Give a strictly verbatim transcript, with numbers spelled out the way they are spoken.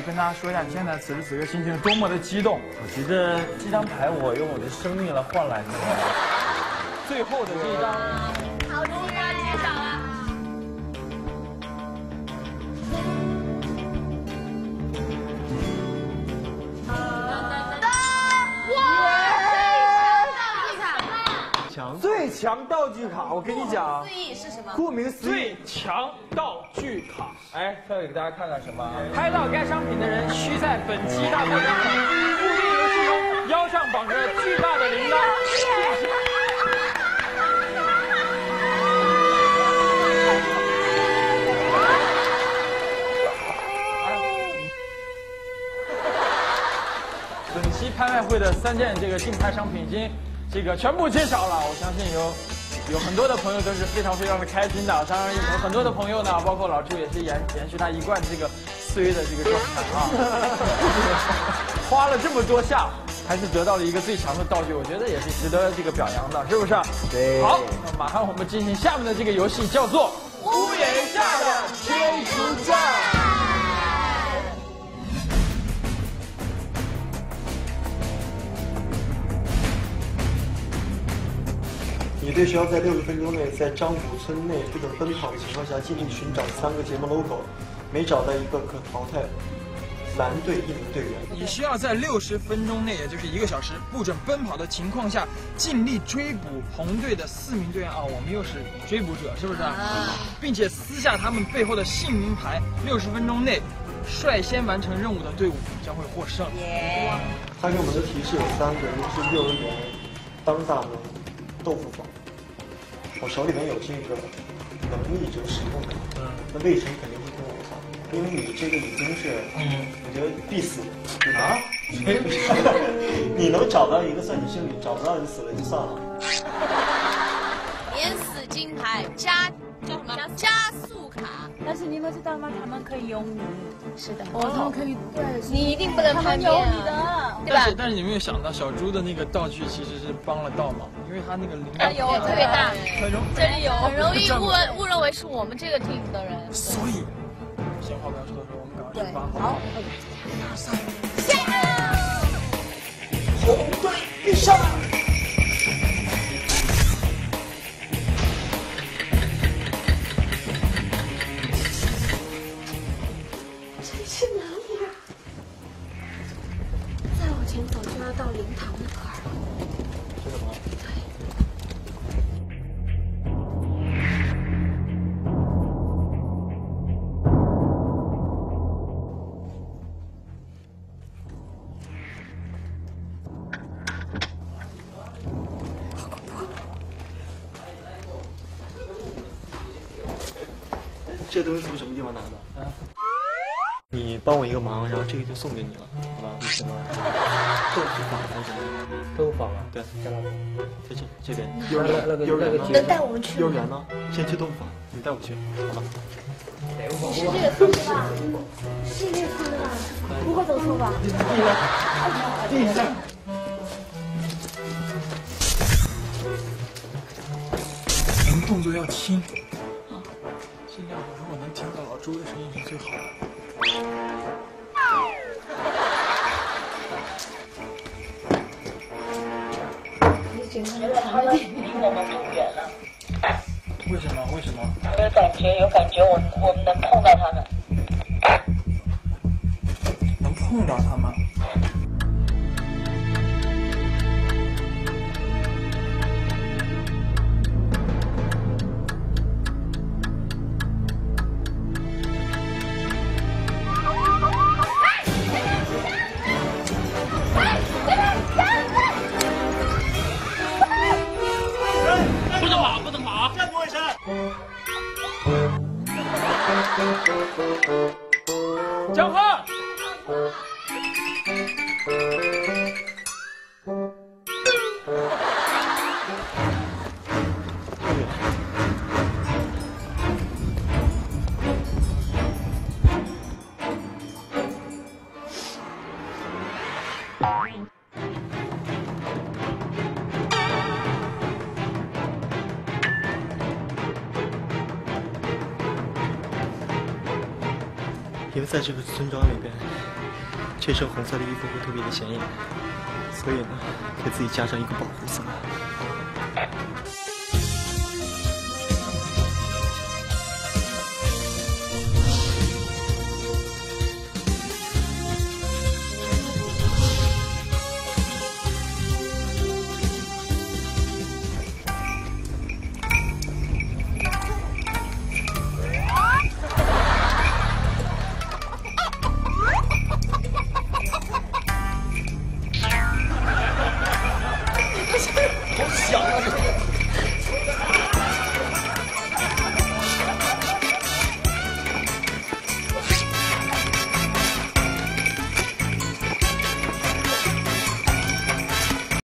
跟大家说一下，你现在此时此刻心情是多么的激动。 我觉得这张牌我用我的生命来换来的。 最后的这一张， 好，终于要揭晓了。 最强道具卡，我跟你讲， 最义是什么？ 顾名思义， 最强道具卡。 哎，要给大家看看什么？ 拍到该商品的人，需在本期大作战中固定游戏中腰上绑着巨大的铃铛。本期拍卖会的三件这个竞拍商品已经这个全部揭晓了，我相信有有很多的朋友都是非常非常的开心的。当然，有很多的朋友呢，包括老朱也是延延续他一贯这个衰的这个状态啊，花了这么多下，还是得到了一个最强的道具，我觉得也是值得这个表扬的，是不是？ 对。 好，那马上我们进行下面的这个游戏，叫做屋檐下的天书传。 你队需要在六十分钟内，在张谷村内不准奔跑的情况下，尽力寻找三个节目 logo， 每找到一个可淘汰蓝队一名队员。 你需要在六十分钟内，也就是一个小时，不准奔跑的情况下，尽力追捕红队的四名队员啊！我们又是追捕者，是不是？啊、并且撕下他们背后的姓名牌。六十分钟内，率先完成任务的队伍将会获胜。 耶！ 他给我们的提示有三个，一个是幼儿园当大门豆腐坊。我手里面有这个能力者使用卡，嗯，那魏晨肯定会跟我讲，因为你这个已经是，嗯，我觉得必死啊，你能找到一个算你幸运，找不到你死了就算了。 免死金牌加叫什么？加速卡。 但是你们知道吗？他们可以用你。 是的。 哦，他们可以对。 你一定不能叛变啊！对吧？ 但是但是你没有想到，小猪的那个道具其实是帮了倒忙，因为他那个铃铛有特别大， 很容这里有很容易误误认为是我们这个 team 的人。 所以，闲话不要说的时候，我们赶快出发，好不好？ 下红队必胜！ 这是哪里啊？再往前走就要到灵堂那块儿了。 真的吗？ 对。 这东西从什么地方拿的？啊？你帮我一个忙，然后这个就送给你了，好吧？你什么？豆腐坊还是什么？ 豆腐坊啊？ 对，在哪？在这这边。 幼儿园那个幼儿园呢？ 能带我们去？ 幼儿园呢？先去豆腐坊，你带我去，好吧？ 是这个村的吧？是这个村的吧？不会走错吧？ 地上。 我们动作要轻，尽量如果能听到老周的声音是最好的。 你整个人好一点。 离我们不远了。 为什么？为什么？ 有感觉，有感觉，我我们能碰到他们。 能碰到他们？ 不能跑，不能跑！ 站住，卫生！ 江汉。 因为在这个村庄里边， 这身红色的衣服会特别的显眼，所以呢，给自己加上一个保护色。